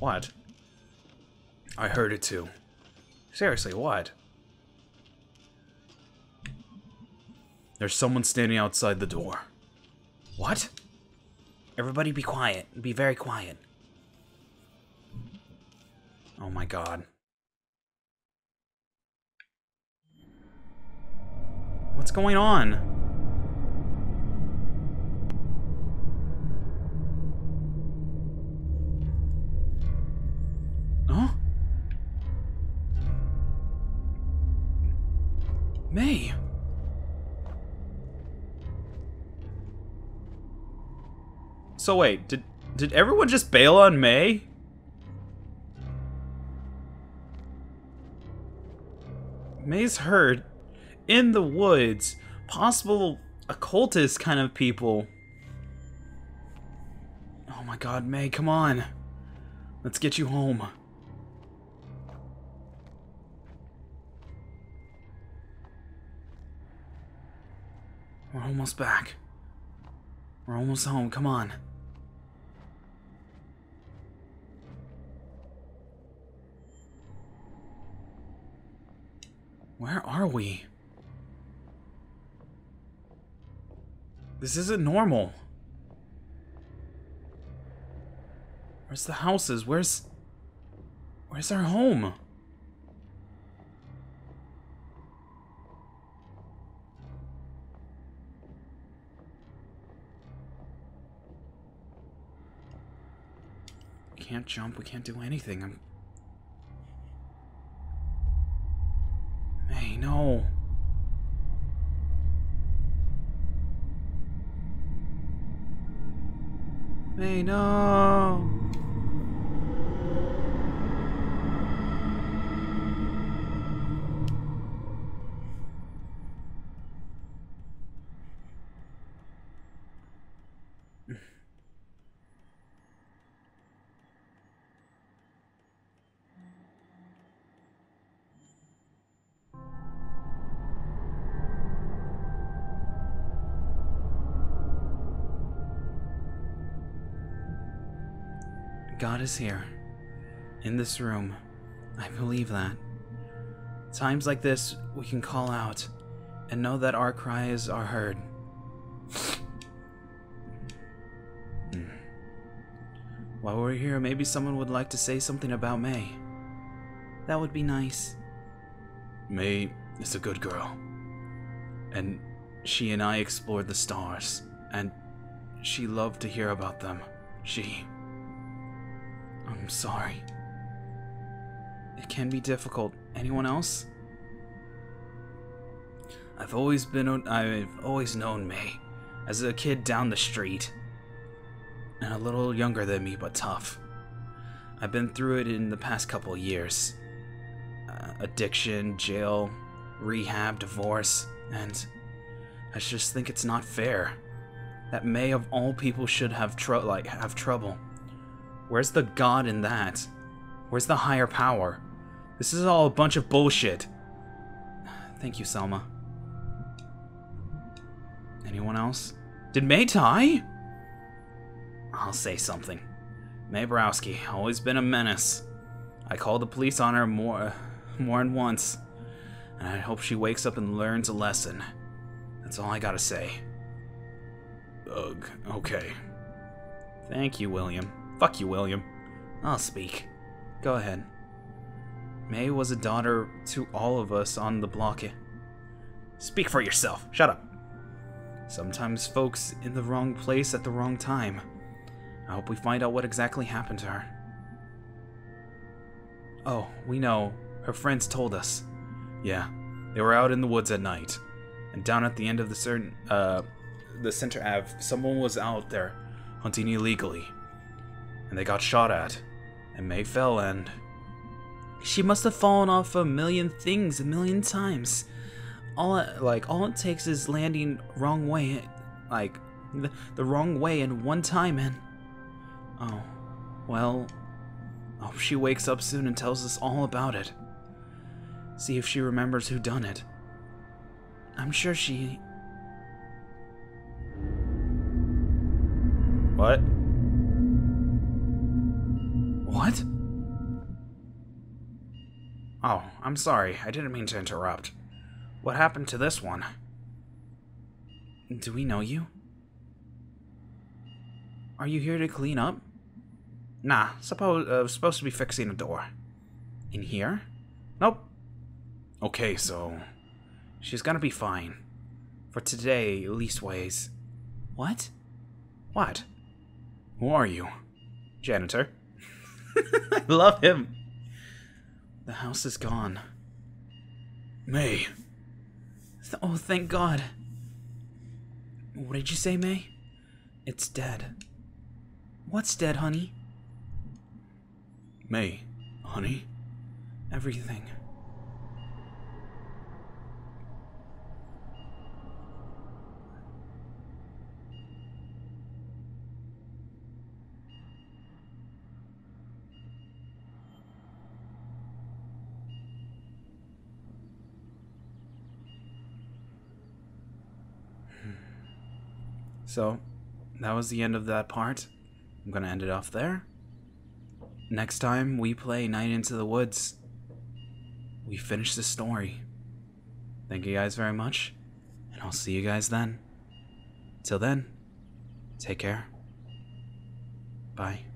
What? I heard it too. Seriously, what? There's someone standing outside the door. What? Everybody be quiet. Be very quiet. Oh my god. What's going on? Huh? May. So wait, did did everyone just bail on May? May's hurt in the woods. Possible occultist kind of people. Oh my god, May, come on. Let's get you home. We're almost back. We're almost home, come on. Where are we? This isn't normal. Where's the houses? Where's... Where's our home? We can't jump, we can't do anything. I'm... Hey, no. Hey, no. God is here, in this room. I believe that. Times like this, we can call out, and know that our cries are heard. Hmm. While we're here, maybe someone would like to say something about May. That would be nice. May is a good girl. And she and I explored the stars, and she loved to hear about them. She... I'm sorry. It can be difficult. Anyone else? I've always been... I've always known May as a kid down the street. And a little younger than me, but tough. I've been through it in the past couple of years. Uh, addiction, jail, rehab, divorce, and I just think it's not fair that May of all people should have tr like have trouble. Where's the God in that? Where's the higher power? This is all a bunch of bullshit. Thank you, Selma. Anyone else? Did May die? I'll say something. May Borowski, always been a menace. I called the police on her more, more than once, and I hope she wakes up and learns a lesson. That's all I gotta say. Ugh, okay. Thank you, William. Fuck you, William. I'll speak. Go ahead. May was a daughter to all of us on the block. Speak for yourself. Shut up. Sometimes folks in the wrong place at the wrong time. I hope we find out what exactly happened to her. Oh, we know. Her friends told us. Yeah, they were out in the woods at night. And down at the end of the certain, uh, the Center Ave, someone was out there hunting illegally. And they got shot at. And May fell and... She must have fallen off a million things a million times. All it, like, all it takes is landing wrong way, like, the, the wrong way in one time and... Oh, well, I hope she wakes up soon and tells us all about it. See if she remembers who done it. I'm sure she... What? What? Oh, I'm sorry. I didn't mean to interrupt. What happened to this one? Do we know you? Are you here to clean up? Nah, suppose uh, supposed to be fixing a door. In here? Nope. Okay, so she's gonna be fine. For today, leastways. What? What? Who are you? Janitor. I love him. The house is gone. May. Th oh, thank God. What did you say, May? It's dead. What's dead, honey? May, honey? Everything. So, that was the end of that part. I'm gonna end it off there. Next time we play Night into the Woods, we finish the story. Thank you guys very much, and I'll see you guys then. Till then, take care. Bye.